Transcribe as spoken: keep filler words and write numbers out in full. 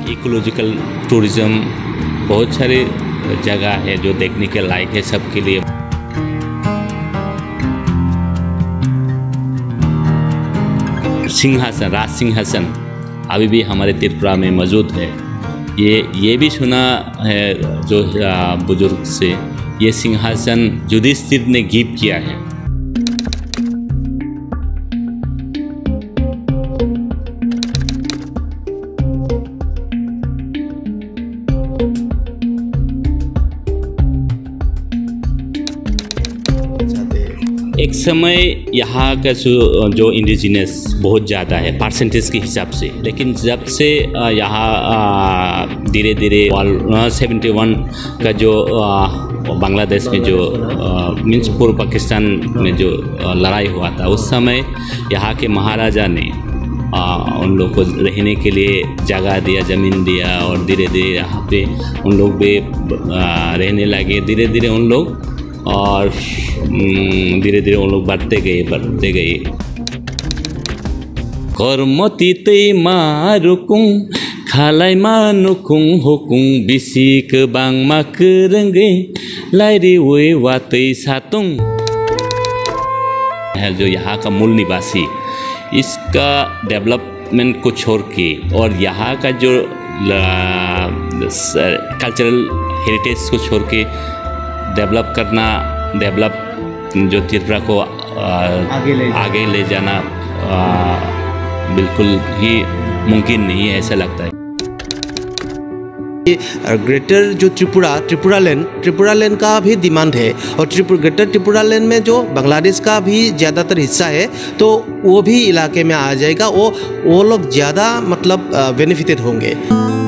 Ecological tourism, बहुत सारे जगह है जो देखने के लायक है सबके लिए। सिंहासन, राज सिंहासन अभी भी हमारे त्रिपुरा में मौजूद है। ये ये भी सुना है जो बुजुर्ग से, ये सिंहासन युधिष्ठिर ने गिफ्ट किया है। एक समय यहाँ का जो जो इंडिजिनस बहुत ज़्यादा है परसेंटेज के हिसाब से, लेकिन जब से यहाँ धीरे धीरे सेवेंटी वन का जो बांग्लादेश में जो मीन्स पूर्व पाकिस्तान में जो लड़ाई हुआ था, उस समय यहाँ के महाराजा ने आ, उन लोग को रहने के लिए जगह दिया, ज़मीन दिया, और धीरे धीरे यहाँ पे उन लोग भी आ, रहने लगे। धीरे धीरे उन लोग और धीरे धीरे उन लोग बढ़ते गए बढ़ते गए कर्मति तै मारुकुं खालाई मानुकुं हुकुं बिसिक बांगमा करंगे लाइरी वे वातै सातुं है जो यहाँ का मूल निवासी। इसका डेवलपमेंट को छोड़ के और यहाँ का जो कल्चरल हेरिटेज को छोड़ के डेवलप करना, डेवलप जो त्रिपुरा को आ, आगे, ले आगे ले जाना आ, बिल्कुल ही मुमकिन नहीं है, ऐसा लगता है। ग्रेटर जो त्रिपुरा त्रिपुरा लैंड त्रिपुरा लैंड का भी डिमांड है, और त्रिपुरा ग्रेटर त्रिपुरा लैंड में जो बांग्लादेश का भी ज़्यादातर हिस्सा है, तो वो भी इलाके में आ जाएगा। वो वो लोग ज़्यादा मतलब बेनिफिटेड होंगे।